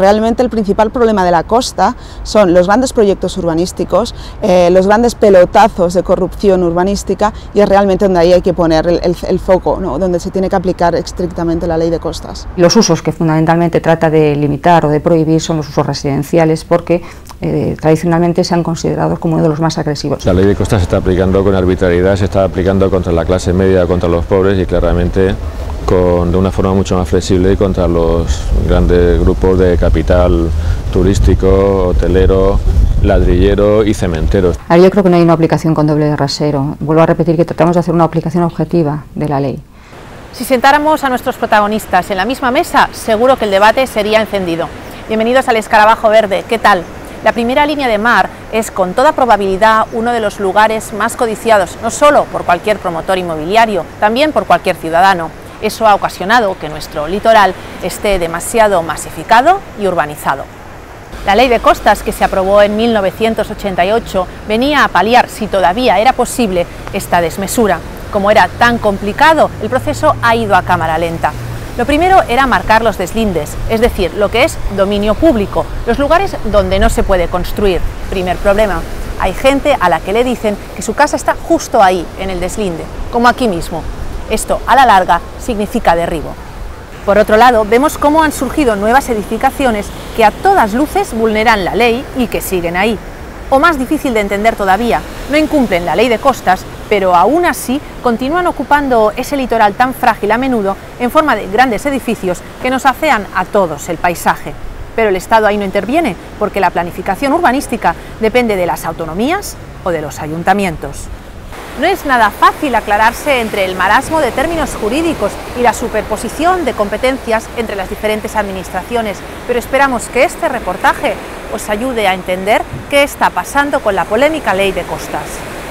realmente el principal problema de la costa son los grandes proyectos urbanísticos, los grandes pelotazos de corrupción urbanística, y es realmente donde ahí hay que poner el foco, ¿no? Donde se tiene que aplicar estrictamente la ley de costas. Los usos que fundamentalmente trata de limitar o de prohibir son los usos residenciales, porque tradicionalmente se han considerado como uno de los más agresivos. La ley de costas se está aplicando con arbitrariedad, se está aplicando contra la clase media, contra los pobres, y claramente de una forma mucho más flexible contra los grandes grupos de capital turístico, hotelero, ladrillero y cementero. Yo creo que no hay una aplicación con doble rasero. Vuelvo a repetir que tratamos de hacer una aplicación objetiva de la ley. Si sentáramos a nuestros protagonistas en la misma mesa, seguro que el debate sería encendido. Bienvenidos al Escarabajo Verde, ¿qué tal? La primera línea de mar es con toda probabilidad uno de los lugares más codiciados, no solo por cualquier promotor inmobiliario, también por cualquier ciudadano. Eso ha ocasionado que nuestro litoral esté demasiado masificado y urbanizado. La ley de costas, que se aprobó en 1988, venía a paliar, si todavía era posible, esta desmesura. Como era tan complicado, el proceso ha ido a cámara lenta. Lo primero era marcar los deslindes, es decir, lo que es dominio público, los lugares donde no se puede construir. Primer problema, hay gente a la que le dicen que su casa está justo ahí, en el deslinde, como aquí mismo. Esto, a la larga, significa derribo. Por otro lado, vemos cómo han surgido nuevas edificaciones que a todas luces vulneran la ley y que siguen ahí. O más difícil de entender todavía, no incumplen la ley de costas, pero aún así continúan ocupando ese litoral tan frágil a menudo en forma de grandes edificios que nos afean a todos el paisaje. Pero el Estado ahí no interviene, porque la planificación urbanística depende de las autonomías o de los ayuntamientos. No es nada fácil aclararse entre el marasmo de términos jurídicos y la superposición de competencias entre las diferentes administraciones, pero esperamos que este reportaje os ayude a entender qué está pasando con la polémica ley de costas.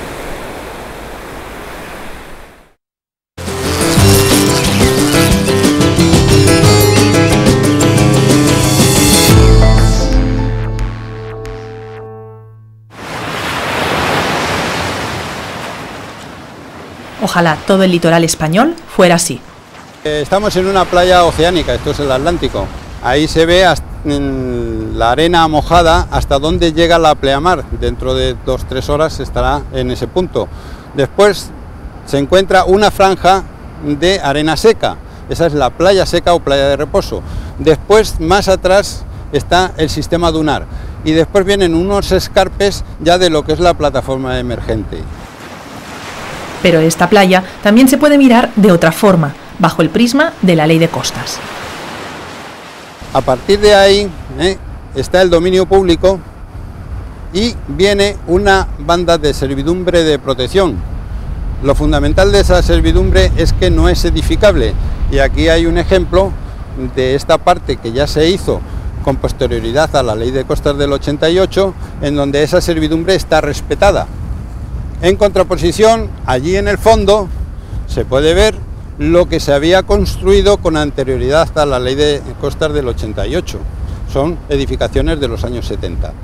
Ojalá todo el litoral español fuera así. Estamos en una playa oceánica, esto es el Atlántico. Ahí se ve la arena mojada hasta donde llega la pleamar. Dentro de 2-3 horas estará en ese punto. Después se encuentra una franja de arena seca. Esa es la playa seca o playa de reposo. Después, más atrás, está el sistema dunar. Y después vienen unos escarpes ya de lo que es la plataforma emergente. Pero esta playa también se puede mirar de otra forma, bajo el prisma de la ley de costas. A partir de ahí está el dominio público y viene una banda de servidumbre de protección. Lo fundamental de esa servidumbre es que no es edificable, y aquí hay un ejemplo de esta parte que ya se hizo con posterioridad a la ley de costas del 88, en donde esa servidumbre está respetada. En contraposición, allí en el fondo se puede ver lo que se había construido con anterioridad a la ley de costas del 88. Son edificaciones de los años 70.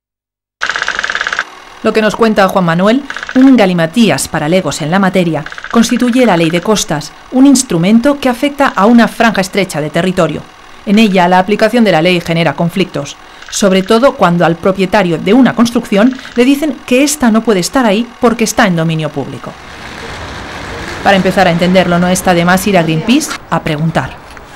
Lo que nos cuenta Juan Manuel, un galimatías para legos en la materia, constituye la ley de costas, un instrumento que afecta a una franja estrecha de territorio. En ella, la aplicación de la ley genera conflictos, sobre todo cuando al propietario de una construcción le dicen que ésta no puede estar ahí porque está en dominio público. Para empezar a entenderlo, no está de más ir a Greenpeace a preguntar.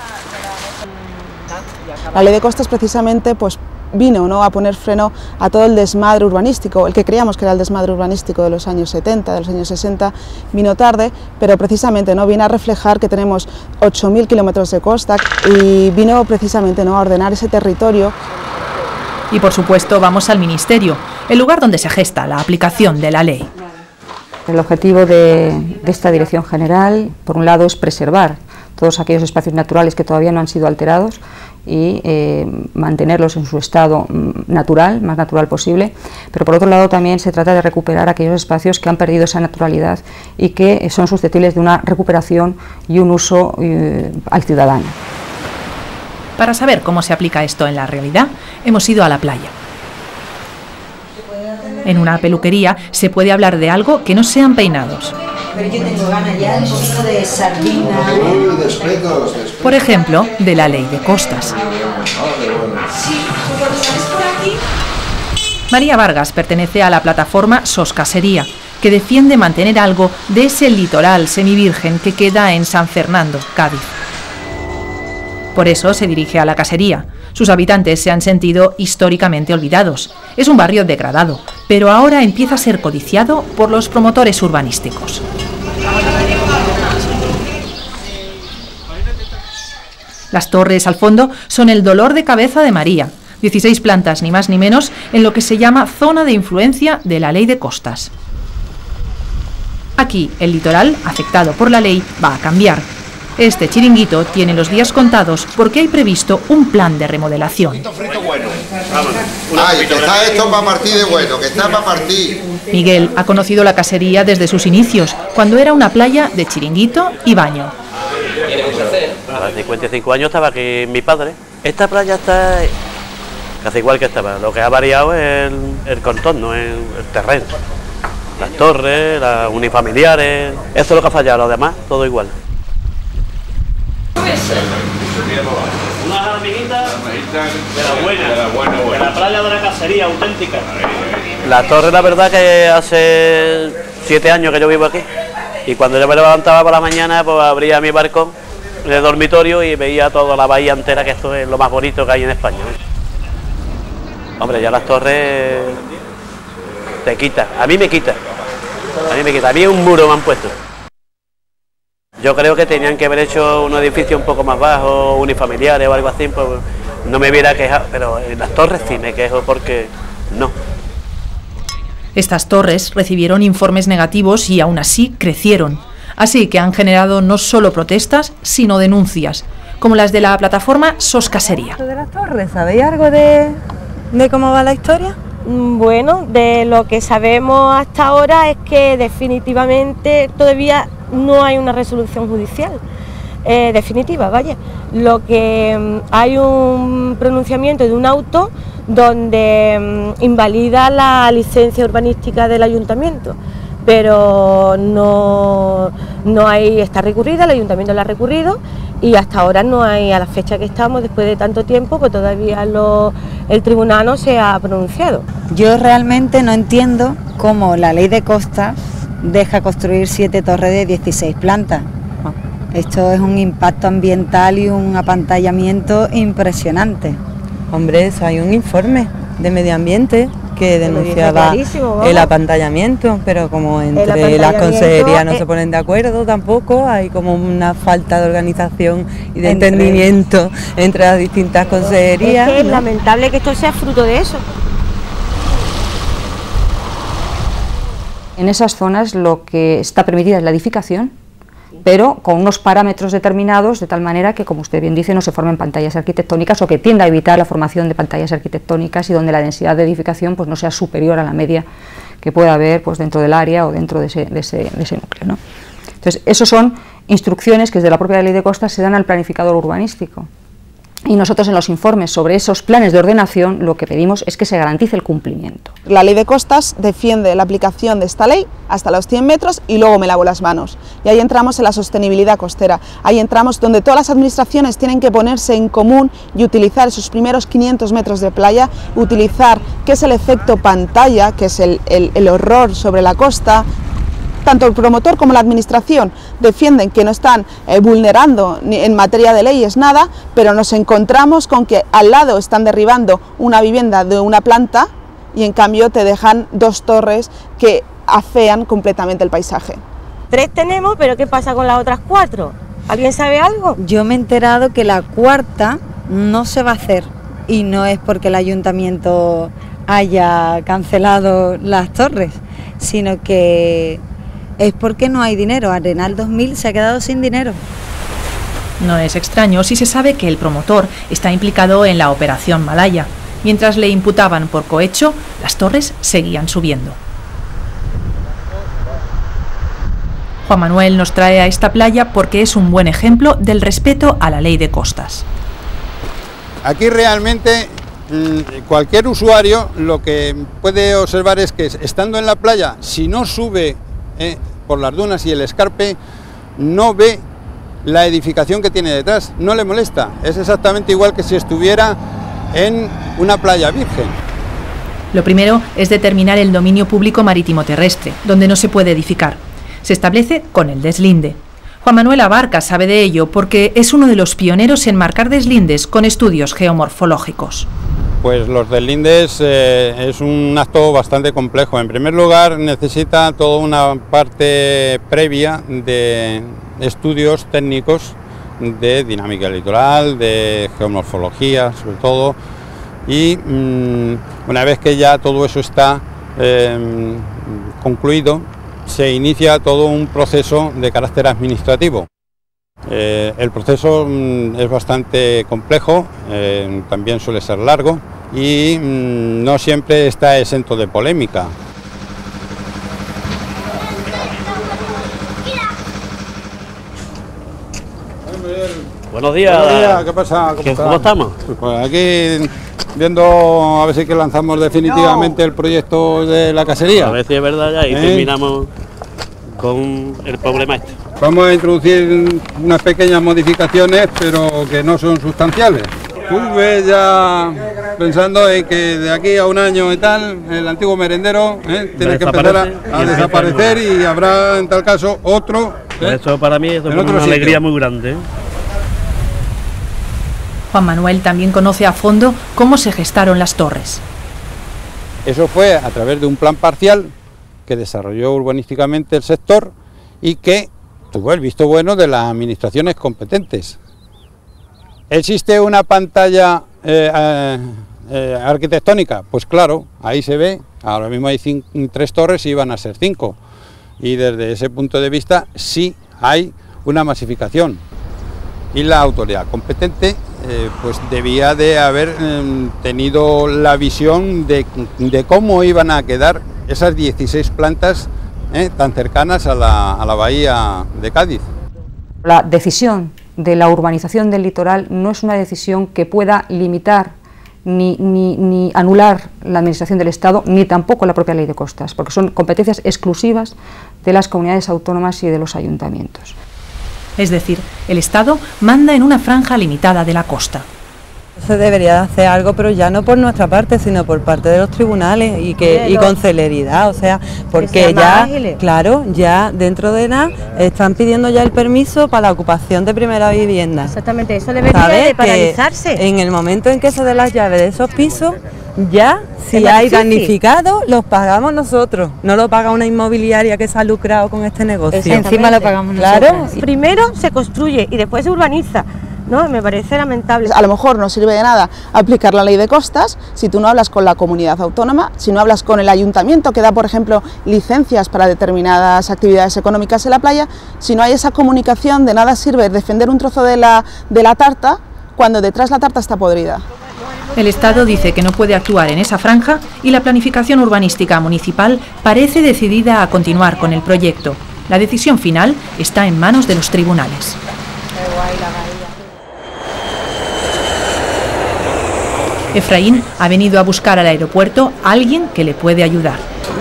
La ley de costas precisamente vino, ¿no?, a poner freno a todo el desmadre urbanístico, el que creíamos que era el desmadre urbanístico de los años 70, de los años 60, vino tarde, pero precisamente no viene a reflejar que tenemos 8.000 kilómetros de costa y vino precisamente, ¿no?, a ordenar ese territorio. Y por supuesto vamos al Ministerio, el lugar donde se gesta la aplicación de la ley. El objetivo de esta Dirección General, por un lado, es preservar todos aquellos espacios naturales que todavía no han sido alterados y mantenerlos en su estado natural, más natural posible, pero por otro lado también se trata de recuperar aquellos espacios que han perdido esa naturalidad y que son susceptibles de una recuperación y un uso al ciudadano. Para saber cómo se aplica esto en la realidad, hemos ido a la playa. En una peluquería se puede hablar de algo que no sean peinados. Pero yo tengo ganas ya un poquito de sardina. Por ejemplo, de la ley de costas. María Vargas pertenece a la plataforma SOS Casería, que defiende mantener algo de ese litoral semivirgen que queda en San Fernando, Cádiz. Por eso se dirige a la casería. Sus habitantes se han sentido históricamente olvidados. Es un barrio degradado, pero ahora empieza a ser codiciado por los promotores urbanísticos. Las torres al fondo son el dolor de cabeza de María. 16 plantas, ni más ni menos, en lo que se llama zona de influencia de la ley de costas. Aquí, el litoral, afectado por la ley, va a cambiar. Este chiringuito tiene los días contados porque hay previsto un plan de remodelación. Ay, que está esto para partir de bueno, que está para partir. Miguel ha conocido la casería desde sus inicios, cuando era una playa de chiringuito y baño. A los 55 años estaba aquí mi padre. Esta playa está casi igual que estaba. Lo que ha variado es el contorno, el terreno. Las torres, las unifamiliares. Eso es lo que ha fallado, lo demás, todo igual. Unas hormiguitas de la buena, de la playa de la casería auténtica. La torre, la verdad que hace 7 años que yo vivo aquí. Y cuando yo me levantaba por la mañana, pues abría mi barco de dormitorio y veía toda la bahía entera, que esto es lo más bonito que hay en España. Hombre, ya las torres te quitan, a mí me quita. A mí un muro me han puesto. Yo creo que tenían que haber hecho un edificio un poco más bajo, unifamiliares o algo así, pues no me hubiera quejado, pero en las torres sí me quejo porque no. Estas torres recibieron informes negativos y aún así crecieron. Así que han generado no solo protestas, sino denuncias, como las de la plataforma SOS Casería. ¿De las torres? ¿Sabéis algo de cómo va la historia? Bueno, de lo que sabemos hasta ahora es que definitivamente todavía no hay una resolución judicial definitiva, vaya. Lo que hay un pronunciamiento de un auto donde invalida la licencia urbanística del ayuntamiento, pero no hay, está recurrida, el ayuntamiento la ha recurrido y hasta ahora no hay, a la fecha que estamos, después de tanto tiempo, pues todavía el tribunal no se ha pronunciado. Yo realmente no entiendo cómo la ley de costas deja construir 7 torres de 16 plantas. Esto es un impacto ambiental y un apantallamiento impresionante. Hombre, eso hay un informe de medio ambiente que denunciaba el apantallamiento, pero como entre las consejerías no se ponen de acuerdo tampoco, hay como una falta de organización y de entendimiento entre las distintas consejerías. Es lamentable que esto sea fruto de eso. En esas zonas lo que está permitida es la edificación, pero con unos parámetros determinados, de tal manera que, como usted bien dice, no se formen pantallas arquitectónicas o que tienda a evitar la formación de pantallas arquitectónicas y donde la densidad de edificación pues no sea superior a la media que pueda haber pues dentro del área o dentro de ese núcleo, ¿no? Entonces, esas son instrucciones que desde la propia ley de costas se dan al planificador urbanístico. Y nosotros en los informes sobre esos planes de ordenación lo que pedimos es que se garantice el cumplimiento. La ley de costas defiende la aplicación de esta ley hasta los 100 metros y luego me lavo las manos. Y ahí entramos en la sostenibilidad costera, ahí entramos donde todas las administraciones tienen que ponerse en común y utilizar esos primeros 500 metros de playa, utilizar qué es el efecto pantalla, que es el horror sobre la costa. Tanto el promotor como la administración defienden que no están vulnerando ni en materia de leyes nada, pero nos encontramos con que al lado están derribando una vivienda de una planta y en cambio te dejan 2 torres que afean completamente el paisaje. 3 tenemos, pero ¿qué pasa con las otras 4? ¿Alguien sabe algo? Yo me he enterado que la 4ª no se va a hacer y no es porque el ayuntamiento haya cancelado las torres, sino que es porque no hay dinero. Arenal 2000 se ha quedado sin dinero. No es extraño si se sabe que el promotor está implicado en la operación Malaya. Mientras le imputaban por cohecho, las torres seguían subiendo. Juan Manuel nos trae a esta playa porque es un buen ejemplo del respeto a la ley de costas. Aquí realmente cualquier usuario lo que puede observar es que estando en la playa, si no sube por las dunas y el escarpe, no ve la edificación que tiene detrás, no le molesta, es exactamente igual que si estuviera en una playa virgen. Lo primero es determinar el dominio público marítimo terrestre, donde no se puede edificar. Se establece con el deslinde. Juan Manuel Abarca sabe de ello porque es uno de los pioneros en marcar deslindes con estudios geomorfológicos. Pues los deslindes es un acto bastante complejo. En primer lugar, necesita toda una parte previa de estudios técnicos de dinámica litoral, de geomorfología sobre todo, y una vez que ya todo eso está concluido, se inicia todo un proceso de carácter administrativo. El proceso es bastante complejo, también suele ser largo y no siempre está exento de polémica. Buenos días. Buenos días, ¿qué pasa? ¿Cómo estamos? Pues aquí viendo a ver si que lanzamos definitivamente el proyecto de la casería. A ver si es verdad ya y terminamos con el problema este. Vamos a introducir unas pequeñas modificaciones, pero que no son sustanciales. Estuve ya pensando en que de aquí a un año y tal, el antiguo merendero tiene que empezar a desaparecer y habrá en tal caso otro. Eso para mí es una alegría muy grande. Juan Manuel también conoce a fondo cómo se gestaron las torres. Eso fue a través de un plan parcial que desarrolló urbanísticamente el sector y que tuvo el visto bueno de las administraciones competentes. ¿Existe una pantalla arquitectónica? Pues claro, ahí se ve, ahora mismo hay 3 torres y iban a ser 5. Y desde ese punto de vista sí hay una masificación. Y la autoridad competente pues debía de haber tenido la visión de cómo iban a quedar esas 16 plantas tan cercanas a la bahía de Cádiz. La decisión de la urbanización del litoral no es una decisión que pueda limitar ni anular la administración del Estado, ni tampoco la propia ley de costas, porque son competencias exclusivas de las comunidades autónomas y de los ayuntamientos. Es decir, el Estado manda en una franja limitada de la costa. Se debería hacer algo, pero ya no por nuestra parte, sino por parte de los tribunales y con celeridad, o sea, porque ya, claro, ya dentro de nada están pidiendo ya el permiso para la ocupación de primera vivienda. Exactamente, eso debería de paralizarse. Que en el momento en que se den las llaves de esos pisos, ya si hay damnificados, los pagamos nosotros, no lo paga una inmobiliaria que se ha lucrado con este negocio. Encima lo pagamos nosotros. Primero se construye y después se urbaniza. No, me parece lamentable. A lo mejor no sirve de nada aplicar la ley de costas si tú no hablas con la comunidad autónoma, si no hablas con el ayuntamiento que da, por ejemplo, licencias para determinadas actividades económicas en la playa. Si no hay esa comunicación, de nada sirve defender un trozo de la tarta cuando detrás la tarta está podrida. El Estado dice que no puede actuar en esa franja y la planificación urbanística municipal parece decidida a continuar con el proyecto. La decisión final está en manos de los tribunales. Efraín ha venido a buscar al aeropuerto a alguien que le puede ayudar.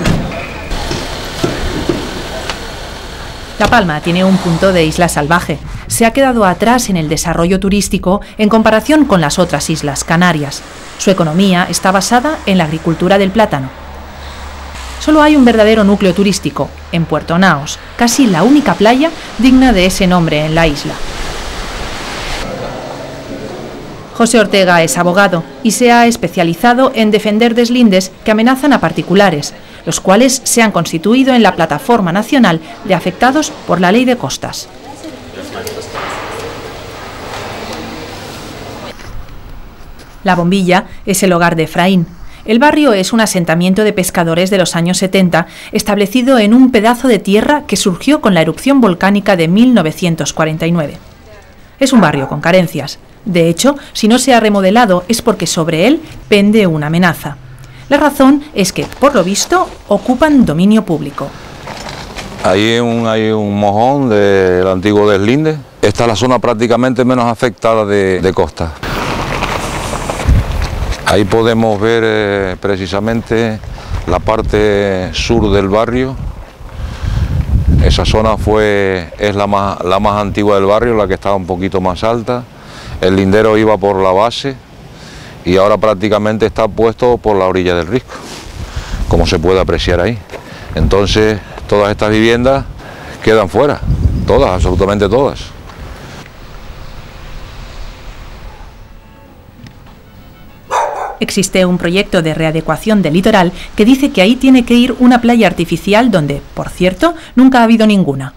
La Palma tiene un punto de isla salvaje. Se ha quedado atrás en el desarrollo turístico en comparación con las otras islas Canarias. Su economía está basada en la agricultura del plátano. Solo hay un verdadero núcleo turístico, en Puerto Naos, casi la única playa digna de ese nombre en la isla. José Ortega es abogado y se ha especializado en defender deslindes que amenazan a particulares, los cuales se han constituido en la Plataforma Nacional de Afectados por la Ley de Costas. La Bombilla es el hogar de Efraín. El barrio es un asentamiento de pescadores de los años 70, establecido en un pedazo de tierra que surgió con la erupción volcánica de 1949. Es un barrio con carencias. De hecho, si no se ha remodelado es porque sobre él pende una amenaza. La razón es que, por lo visto, ocupan dominio público. Ahí hay un mojón del antiguo deslinde. Esta es la zona prácticamente menos afectada de costa. Ahí podemos ver precisamente la parte sur del barrio. Esa zona es la más antigua del barrio, la que estaba un poquito más alta. El lindero iba por la base y ahora prácticamente está puesto por la orilla del risco, como se puede apreciar ahí. Entonces todas estas viviendas quedan fuera, todas, absolutamente todas. Existe un proyecto de readecuación del litoral que dice que ahí tiene que ir una playa artificial donde, por cierto, nunca ha habido ninguna.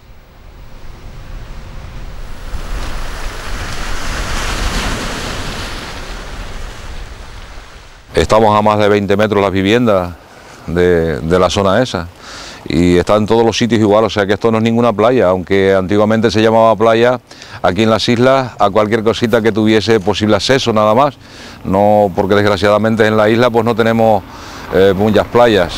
Estamos a más de 20 metros las viviendas de la zona esa y están todos los sitios igual, o sea que esto no es ninguna playa, aunque antiguamente se llamaba playa aquí en las islas a cualquier cosita que tuviese posible acceso nada más, no, porque desgraciadamente en la isla pues no tenemos muchas playas.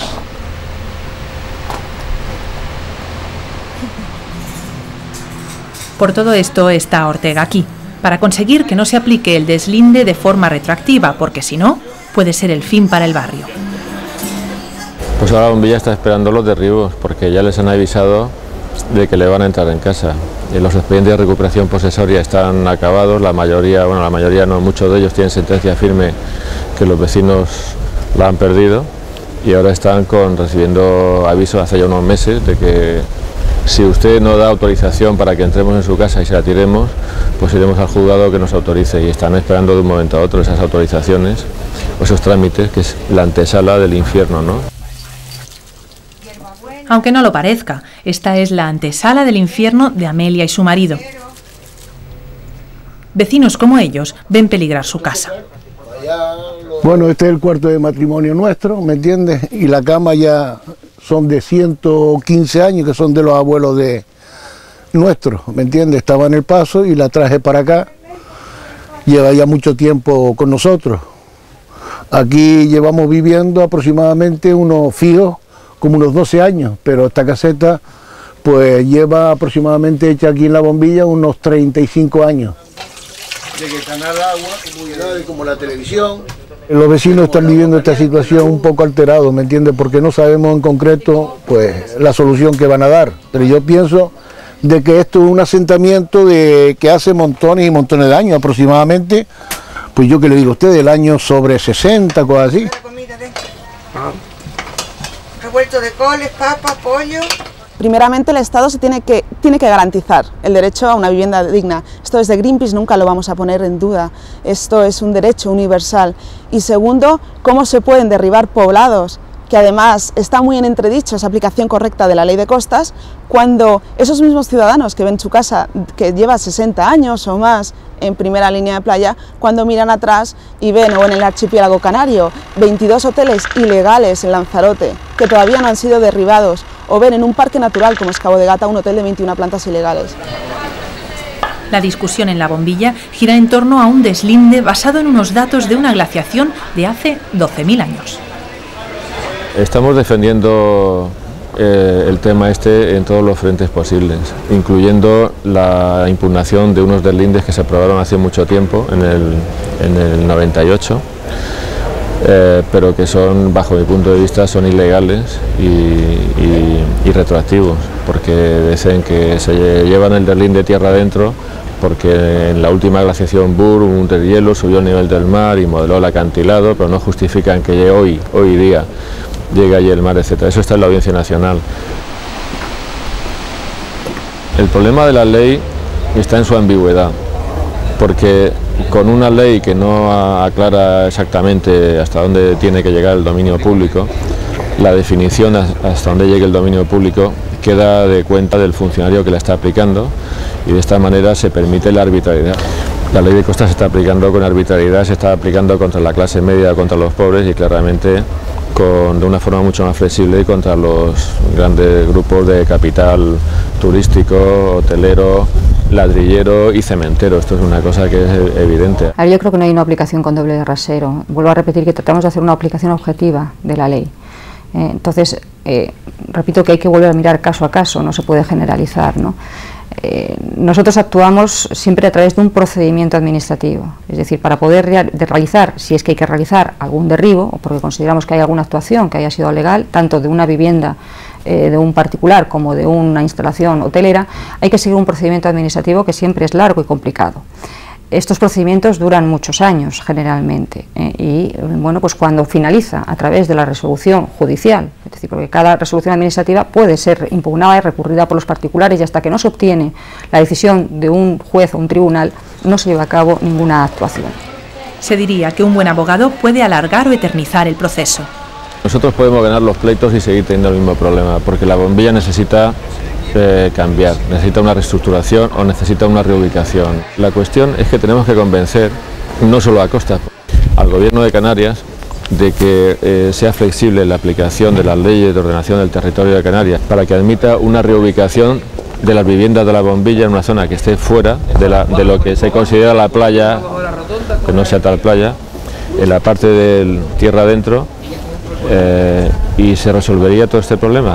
Por todo esto está Ortega aquí, para conseguir que no se aplique el deslinde de forma retroactiva, porque si no, puede ser el fin para el barrio. Pues ahora Bombilla está esperando los derribos, porque ya les han avisado de que le van a entrar en casa. Los expedientes de recuperación posesoria están acabados, la mayoría no, muchos de ellos tienen sentencia firme que los vecinos la han perdido y ahora están recibiendo avisos hace ya unos meses de que si usted no da autorización para que entremos en su casa y se la tiremos, pues iremos al juzgado que nos autorice, y están esperando de un momento a otro esas autorizaciones o esos trámites, que es la antesala del infierno, ¿no? Aunque no lo parezca, esta es la antesala del infierno de Amelia y su marido. Vecinos como ellos ven peligrar su casa. Bueno, este es el cuarto de matrimonio nuestro, ¿me entiendes? Y la cama ya son de 115 años, que son de los abuelos de nuestros, ¿me entiendes? Estaba en el paso y la traje para acá. Lleva ya mucho tiempo con nosotros. Aquí llevamos viviendo aproximadamente unos fijos, como unos 12 años, pero esta caseta pues lleva aproximadamente hecha aquí en La Bombilla unos 35 años. De que ganar agua, comunidades como la televisión. Los vecinos están viviendo esta situación un poco alterados, ¿me entiendes? Porque no sabemos en concreto pues la solución que van a dar. Pero yo pienso de que esto es un asentamiento que hace montones y montones de años aproximadamente, pues yo que le digo a usted, del año sobre 60, cosas así. Revuelto de coles, papa, pollo. Primeramente el Estado tiene que garantizar el derecho a una vivienda digna. Esto desde Greenpeace nunca lo vamos a poner en duda. Esto es un derecho universal. Y segundo, cómo se pueden derribar poblados, que además está muy en entredicho esa aplicación correcta de la ley de costas, cuando esos mismos ciudadanos que ven su casa, que lleva 60 años o más en primera línea de playa, cuando miran atrás y ven, o en el archipiélago canario, 22 hoteles ilegales en Lanzarote, que todavía no han sido derribados, o ven en un parque natural como es Cabo de Gata un hotel de 21 plantas ilegales. La discusión en La Bombilla gira en torno a un deslinde basado en unos datos de una glaciación de hace 12.000 años. Estamos defendiendo el tema este en todos los frentes posibles, incluyendo la impugnación de unos deslindes que se aprobaron hace mucho tiempo, en el 98, pero que son, bajo mi punto de vista, son ilegales y retroactivos, porque dicen que se llevan el deslinde tierra adentro, porque en la última glaciación Burr un deshielo subió el nivel del mar y modeló el acantilado, pero no justifican que hoy día llegue allí el mar, etc. Eso está en la Audiencia Nacional. El problema de la ley está en su ambigüedad, porque con una ley que no aclara exactamente hasta dónde tiene que llegar el dominio público, la definición hasta dónde llegue el dominio público queda de cuenta del funcionario que la está aplicando, y de esta manera se permite la arbitrariedad. La ley de costas se está aplicando con arbitrariedad, se está aplicando contra la clase media, contra los pobres, y claramente de una forma mucho más flexible contra los grandes grupos de capital turístico, hotelero, ladrillero y cementero. Esto es una cosa que es evidente. Yo creo que no hay una aplicación con doble rasero. Vuelvo a repetir que tratamos de hacer una aplicación objetiva de la ley. Entonces, repito que hay que volver a mirar caso a caso, no se puede generalizar, ¿no? Nosotros actuamos siempre a través de un procedimiento administrativo, es decir, para poder realizar, si es que hay que realizar algún derribo, o porque consideramos que hay alguna actuación que haya sido legal, tanto de una vivienda de un particular como de una instalación hotelera, hay que seguir un procedimiento administrativo que siempre es largo y complicado. Estos procedimientos duran muchos años generalmente y bueno, pues cuando finaliza a través de la resolución judicial, es decir, porque cada resolución administrativa puede ser impugnada y recurrida por los particulares, y hasta que no se obtiene la decisión de un juez o un tribunal no se lleva a cabo ninguna actuación. Se diría que un buen abogado puede alargar o eternizar el proceso. Nosotros podemos ganar los pleitos y seguir teniendo el mismo problema, porque la bombilla necesita cambiar, necesita una reestructuración o necesita una reubicación. La cuestión es que tenemos que convencer, no solo a Costa, al Gobierno de Canarias, de que sea flexible la aplicación de las leyes de ordenación del territorio de Canarias para que admita una reubicación de las viviendas de la bombilla en una zona que esté fuera de lo que se considera la playa, que no sea tal playa, en la parte del tierra adentro, y se resolvería todo este problema.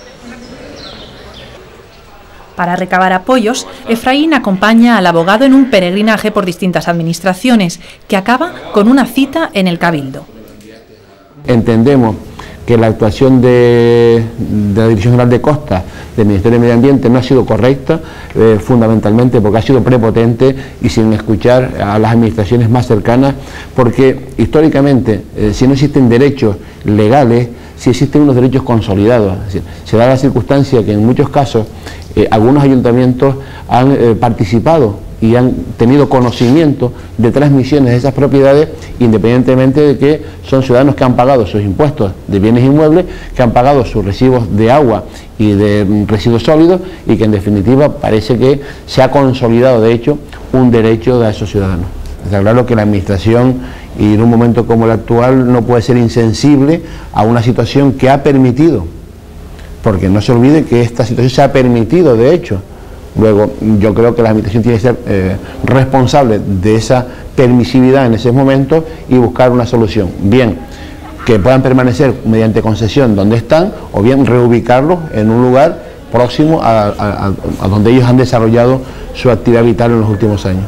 Para recabar apoyos, Efraín acompaña al abogado en un peregrinaje por distintas administraciones, que acaba con una cita en el Cabildo. Entendemos que la actuación de la Dirección General de Costas del Ministerio de Medio Ambiente no ha sido correcta, fundamentalmente porque ha sido prepotente y sin escuchar a las administraciones más cercanas, porque históricamente, si no existen derechos legales, si existen unos derechos consolidados. Es decir, se da la circunstancia que en muchos casos algunos ayuntamientos han participado y han tenido conocimiento de transmisiones de esas propiedades, independientemente de que son ciudadanos que han pagado sus impuestos de bienes inmuebles, que han pagado sus recibos de agua y de residuos sólidos, y que en definitiva parece que se ha consolidado de hecho un derecho de esos ciudadanos. Está claro que la administración, y en un momento como el actual, no puede ser insensible a una situación que ha permitido, porque no se olvide que esta situación se ha permitido de hecho. Luego, yo creo que la administración tiene que ser responsable de esa permisividad en ese momento y buscar una solución. Bien, que puedan permanecer mediante concesión donde están, o bien reubicarlos en un lugar próximo a donde ellos han desarrollado su actividad vital en los últimos años.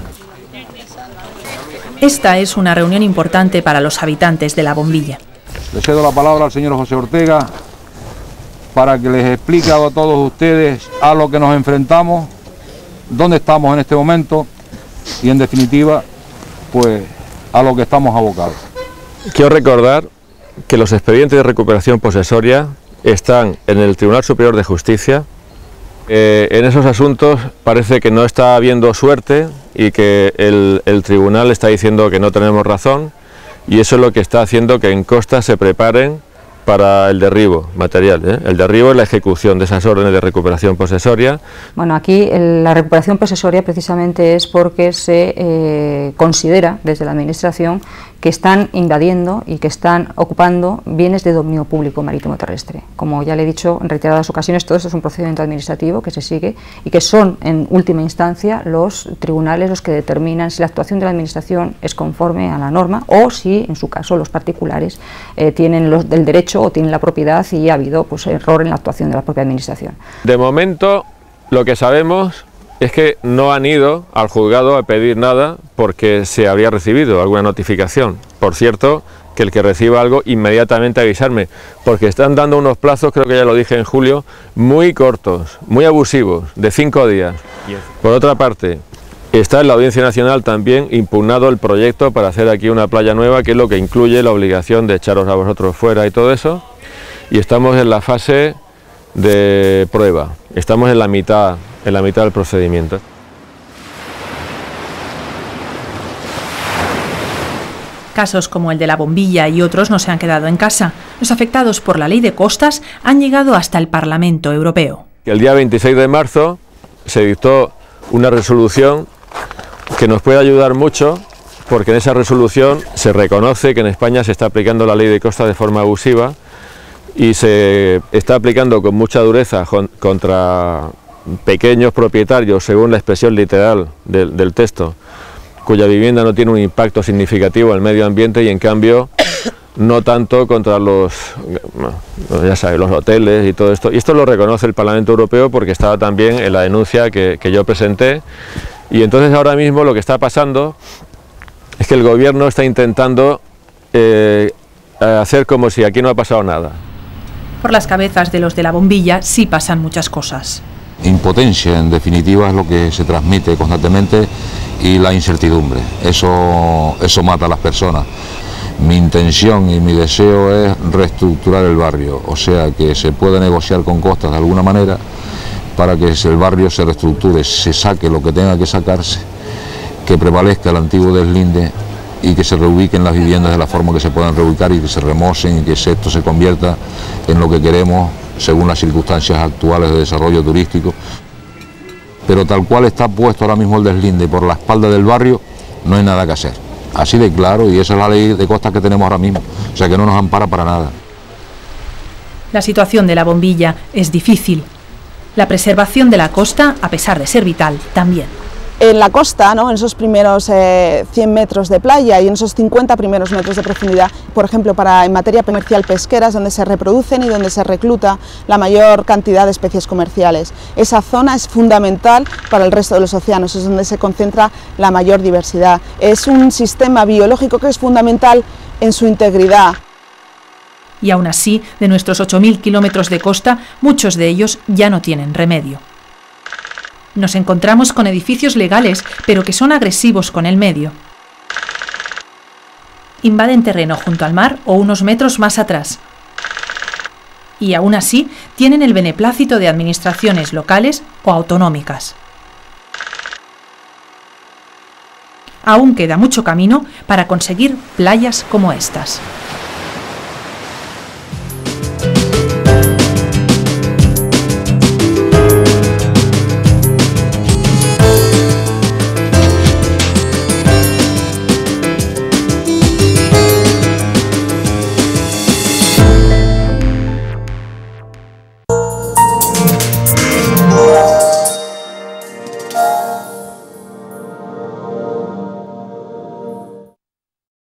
Esta es una reunión importante para los habitantes de La Bombilla. Le cedo la palabra al señor José Ortega para que les explique a todos ustedes a lo que nos enfrentamos, dónde estamos en este momento y, en definitiva, pues a lo que estamos abocados. Quiero recordar que los expedientes de recuperación posesoria están en el Tribunal Superior de Justicia. En esos asuntos parece que no está habiendo suerte y que el tribunal está diciendo que no tenemos razón, y eso es lo que está haciendo que en Costa se preparen para el derribo material, el derribo y la ejecución de esas órdenes de recuperación posesoria. Bueno, aquí la recuperación posesoria precisamente es porque se considera desde la Administración que están invadiendo y que están ocupando bienes de dominio público marítimo terrestre. Como ya le he dicho en reiteradas ocasiones, todo esto es un procedimiento administrativo que se sigue y que son en última instancia los tribunales los que determinan si la actuación de la Administración es conforme a la norma o si, en su caso, los particulares tienen el derecho o tienen la propiedad y ha habido pues error en la actuación de la propia Administración. De momento, lo que sabemos es que no han ido al juzgado a pedir nada porque se habría recibido alguna notificación. Por cierto, que el que reciba algo inmediatamente avisarme, porque están dando unos plazos, creo que ya lo dije en julio, muy cortos, muy abusivos, de 5 días. Por otra parte, está en la Audiencia Nacional también impugnado el proyecto para hacer aquí una playa nueva, que es lo que incluye la obligación de echaros a vosotros fuera y todo eso, y estamos en la fase de prueba, estamos en la mitad del procedimiento. Casos como el de La Bombilla y otros no se han quedado en casa. Los afectados por la ley de costas han llegado hasta el Parlamento Europeo. El día 26 de marzo se dictó una resolución que nos puede ayudar mucho, porque en esa resolución se reconoce que en España se está aplicando la ley de costas de forma abusiva y se está aplicando con mucha dureza contra pequeños propietarios, según la expresión literal del texto, cuya vivienda no tiene un impacto significativo en el medio ambiente, y en cambio no tanto contra los, ya sabes, los hoteles y todo esto. Y esto lo reconoce el Parlamento Europeo porque estaba también en la denuncia que yo presenté. Y entonces ahora mismo lo que está pasando es que el gobierno está intentando hacer como si aquí no ha pasado nada. Por las cabezas de los de la Bombilla sí pasan muchas cosas. Impotencia, en definitiva, es lo que se transmite constantemente, y la incertidumbre. Eso mata a las personas. Mi intención y mi deseo es reestructurar el barrio, o sea, que se pueda negociar con Costas de alguna manera para que el barrio se reestructure, se saque lo que tenga que sacarse, que prevalezca el antiguo deslinde y que se reubiquen las viviendas de la forma que se puedan reubicar y que se remocen y que esto se convierta en lo que queremos según las circunstancias actuales de desarrollo turístico. Pero tal cual está puesto ahora mismo el deslinde por la espalda del barrio, no hay nada que hacer. Así de claro, y esa es la ley de costas que tenemos ahora mismo, o sea que no nos ampara para nada. La situación de la Bombilla es difícil. La preservación de la costa, a pesar de ser vital, también. En la costa, ¿no?, en esos primeros 100 metros de playa y en esos 50 primeros metros de profundidad, por ejemplo, en materia comercial pesquera, es donde se reproducen y donde se recluta la mayor cantidad de especies comerciales. Esa zona es fundamental para el resto de los océanos, es donde se concentra la mayor diversidad. Es un sistema biológico que es fundamental en su integridad. Y aún así, de nuestros 8.000 kilómetros de costa, muchos de ellos ya no tienen remedio. Nos encontramos con edificios legales, pero que son agresivos con el medio. Invaden terreno junto al mar o unos metros más atrás. Y aún así, tienen el beneplácito de administraciones locales o autonómicas. Aún queda mucho camino para conseguir playas como estas.